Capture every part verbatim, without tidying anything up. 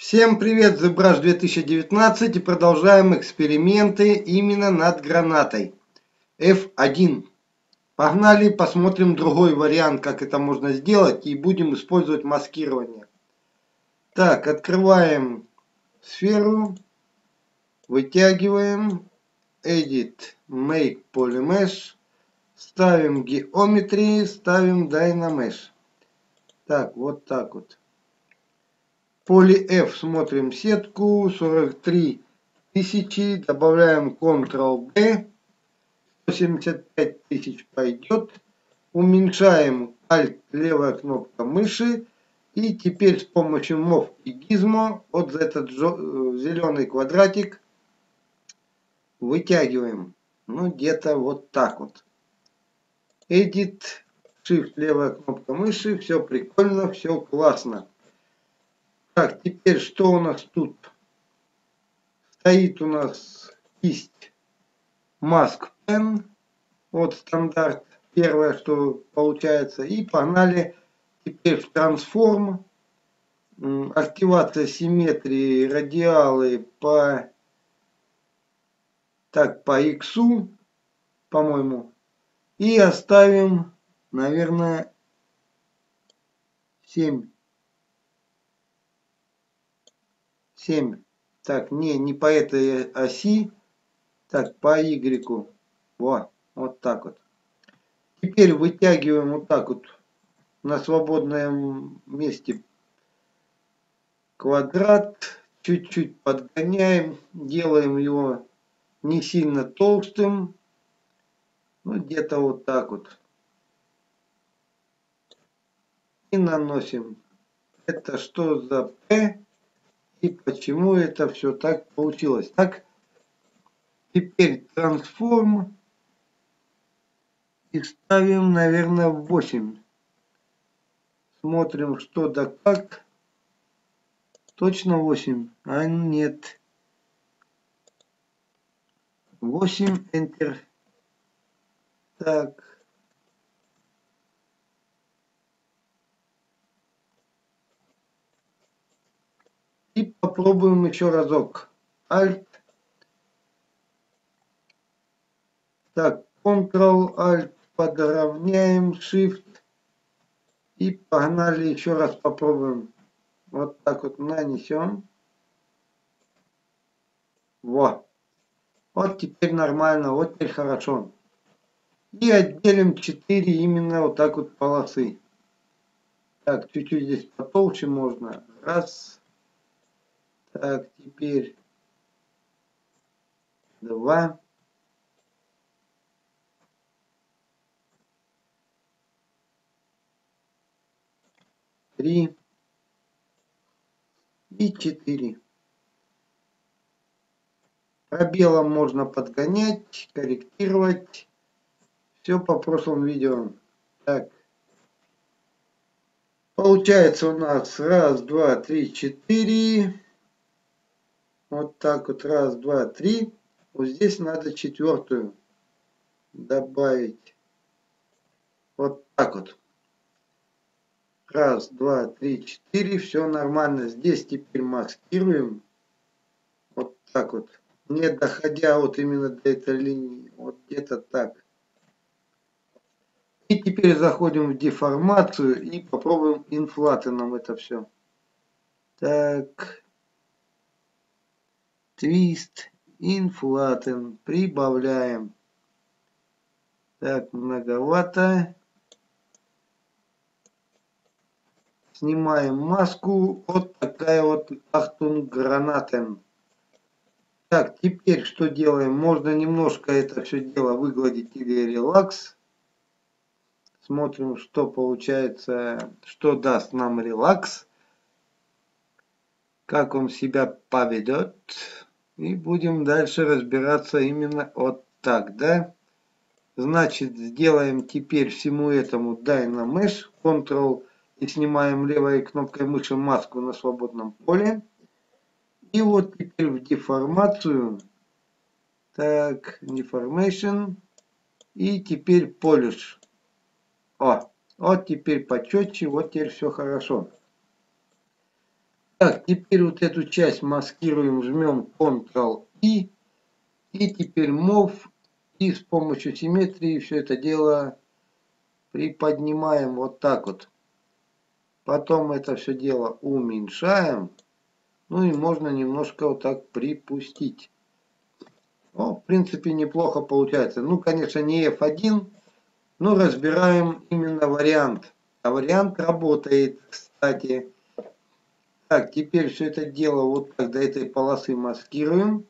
Всем привет, ZBrush две тысячи девятнадцать, и продолжаем эксперименты именно над гранатой эф один. Погнали, посмотрим другой вариант, как это можно сделать, и будем использовать маскирование. Так, открываем сферу, вытягиваем, Edit, Make Polymesh, ставим Geometry, ставим Dynamesh. Так, вот так вот. Poly F смотрим сетку, сорок три тысячи, добавляем контрол-бэ, сто семьдесят пять тысяч пойдет, уменьшаем Alt, левая кнопка мыши, и теперь с помощью Mov и Gizmo вот этот зеленый квадратик вытягиваем, ну где-то вот так вот. Edit, Shift, левая кнопка мыши, все прикольно, все классно. Так, теперь что у нас тут? Стоит у нас кисть Mask Pen. Вот стандарт. Первое, что получается. И погнали теперь в Transform. Активация симметрии, радиалы по, так, по X, по-моему. И оставим, наверное, семь. семь. Так, не, не по этой оси. Так, по Y. Во, вот так вот. Теперь вытягиваем вот так вот на свободном месте квадрат. Чуть-чуть подгоняем. Делаем его не сильно толстым. Ну, где-то вот так вот. И наносим. Это что за P? И почему это все так получилось? Так. Теперь Transform. И ставим, наверное, восемь. Смотрим, что да как. Точно восемь? А нет. восемь. Enter. Так. И попробуем еще разок. Alt. Так, Ctrl-Alt. Подровняем. Shift. И погнали, еще раз попробуем. Вот так вот нанесем. Вот. Вот теперь нормально, вот теперь хорошо. И отделим четыре именно вот так вот полосы. Так, чуть-чуть здесь потолще можно. Раз. Так, теперь два. Три. И четыре. Пробелом можно подгонять, корректировать. Все по прошлым видео. Так. Получается у нас раз, два, три, четыре. Вот так вот. Раз, два, три. Вот здесь надо четвертую добавить. Вот так вот. Раз, два, три, четыре. Все нормально. Здесь теперь маскируем. Вот так вот. Не доходя вот именно до этой линии. Вот где-то так. И теперь заходим в деформацию и попробуем инфлатеном это все. Так. Твист. Инфлатен. Прибавляем. Так, многовато. Снимаем маску. Вот такая вот Achtung Granaten. Так, теперь что делаем? Можно немножко это все дело выгладить или релакс. Смотрим, что получается, что даст нам релакс. Как он себя поведет. И будем дальше разбираться именно вот так, да? Значит, сделаем теперь всему этому Dynamesh. Ctrl и снимаем левой кнопкой мыши маску на свободном поле. И вот теперь в деформацию. Так, Deformation. И теперь Polish. О, вот теперь почетче, вот теперь все хорошо. Так, теперь вот эту часть маскируем, жмем контрол-И. И теперь мов. И с помощью симметрии все это дело приподнимаем вот так вот. Потом это все дело уменьшаем. Ну и можно немножко вот так припустить. Ну, в принципе, неплохо получается. Ну, конечно, не эф один, но разбираем именно вариант. А вариант работает, кстати. Так, теперь все это дело вот так до этой полосы маскируем.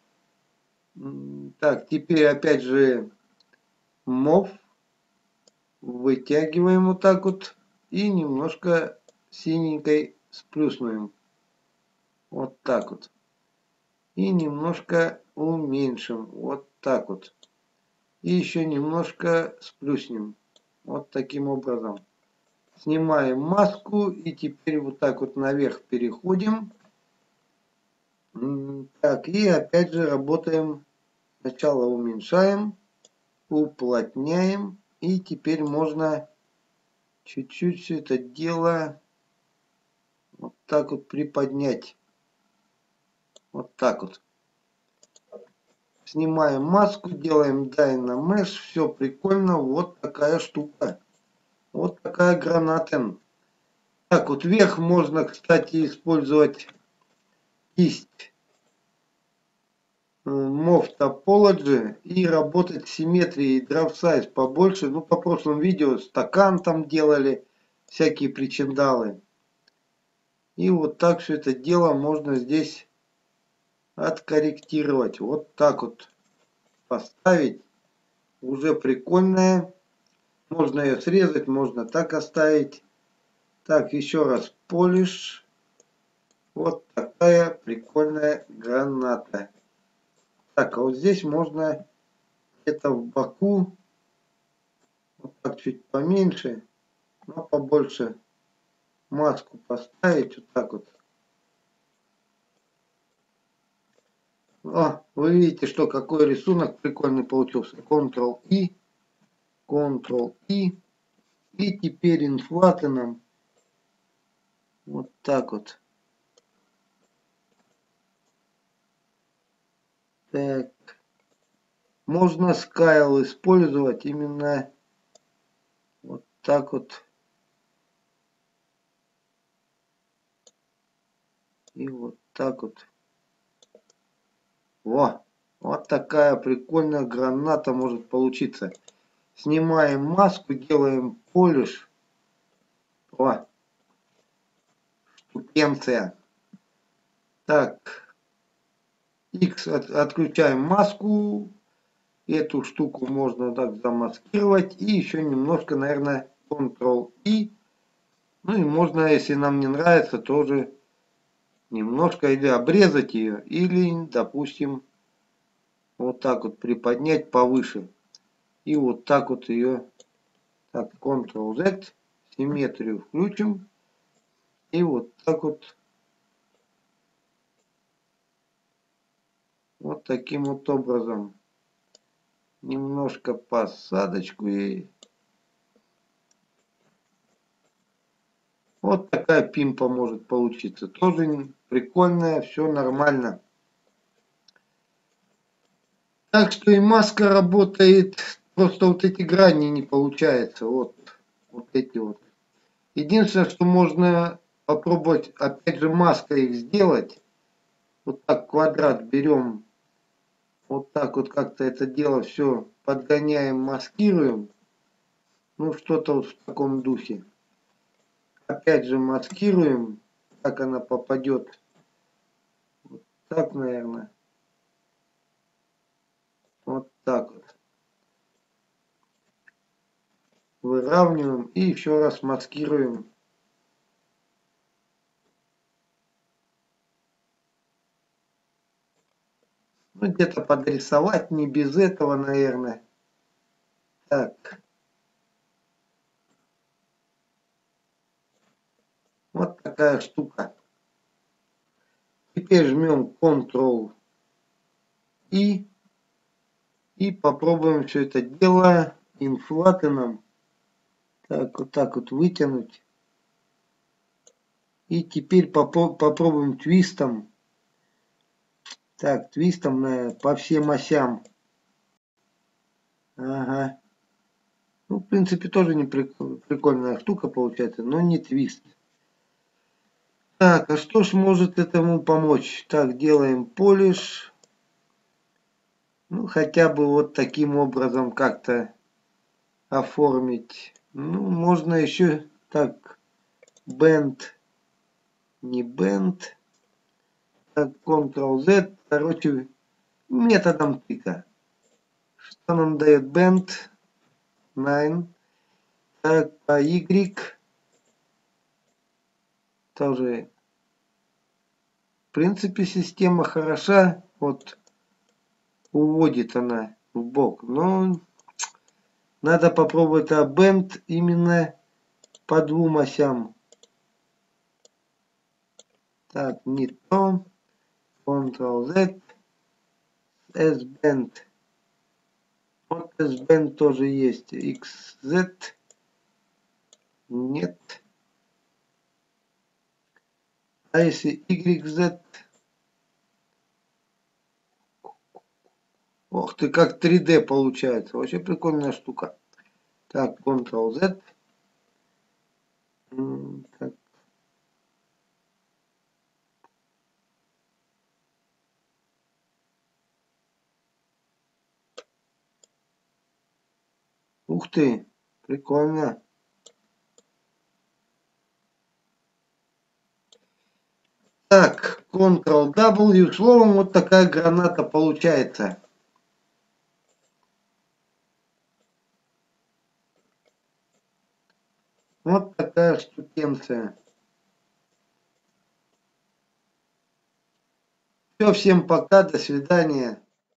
Так, теперь опять же мов. Вытягиваем вот так вот. И немножко синенькой сплюснуем. Вот так вот. И немножко уменьшим. Вот так вот. И еще немножко сплюснем. Вот таким образом. Снимаем маску. И теперь вот так вот наверх переходим. Так, и опять же работаем. Сначала уменьшаем. Уплотняем. И теперь можно чуть-чуть все это дело вот так вот приподнять. Вот так вот. Снимаем маску, делаем Dynamesh. Все прикольно. Вот такая штука. Вот такая граната. Так, вот вверх можно, кстати, использовать кисть Mov Topology и работать с симметрией Draw Size побольше. Ну, по прошлому видео стакан там делали, всякие причиндалы. И вот так все это дело можно здесь откорректировать. Вот так вот поставить. Уже прикольная. Можно ее срезать, можно так оставить. Так, еще раз полиш. Вот такая прикольная граната. Так, а вот здесь можно где-то в боку, вот так чуть поменьше, но побольше маску поставить. Вот так вот. О, вы видите, что какой рисунок прикольный получился. контрол-И, контрол-И. И теперь инфлатеном вот так вот. Так. Можно скайл использовать именно вот так вот. И вот так вот. Во! Вот такая прикольная граната может получиться. Снимаем маску, делаем полиш. О! Штукенция. Так. X от, отключаем маску. Эту штуку можно так замаскировать. И еще немножко, наверное, контрол-И. Ну и можно, если нам не нравится, тоже немножко или обрезать ее, или, допустим, вот так вот приподнять повыше. И вот так вот ее, так, контрол-Z, симметрию включим. И вот так вот, вот таким вот образом. Немножко посадочку ей. Вот такая пимпа может получиться. Тоже прикольная, все нормально. Так что и маска работает. Просто вот эти грани не получается. Вот, вот эти вот. Единственное, что можно попробовать, опять же, маской их сделать. Вот так квадрат берем. Вот так вот как-то это дело все подгоняем, маскируем. Ну, что-то вот в таком духе. Опять же маскируем. Как она попадет. Вот так, наверное. Вот так вот. Выравниваем и еще раз маскируем. Ну, где-то подрисовать, не без этого, наверное. Так. Вот такая штука. Теперь жмем контрол-И. И попробуем все это дело инфлатеном. Так, вот так вот вытянуть. И теперь попро попробуем твистом. Так, твистом на, по всем осям. Ага. Ну, в принципе, тоже не прикольная штука получается, но не твист. Так, а что ж может этому помочь? Так, делаем полиш. Ну, хотя бы вот таким образом как-то оформить. Ну, можно еще так, bend, не bend. Так, контрол-Z, короче, методом тыка. Что нам дает bend? девять. Так, а Y тоже. В принципе, система хороша. Вот уводит она в бок. Но надо попробовать а bend именно по двум осям. Так, не то. контрол-Z. S-bend. Вот S-bend тоже есть. икс зет. Нет. А если икс зет? Ох ты, как три дэ получается. Вообще прикольная штука. Так, контрол-Z. Так. Ух ты, прикольно. Так, контрол-W. Словом, вот такая граната получается. Вот такая штукенция. Все, всем пока, до свидания.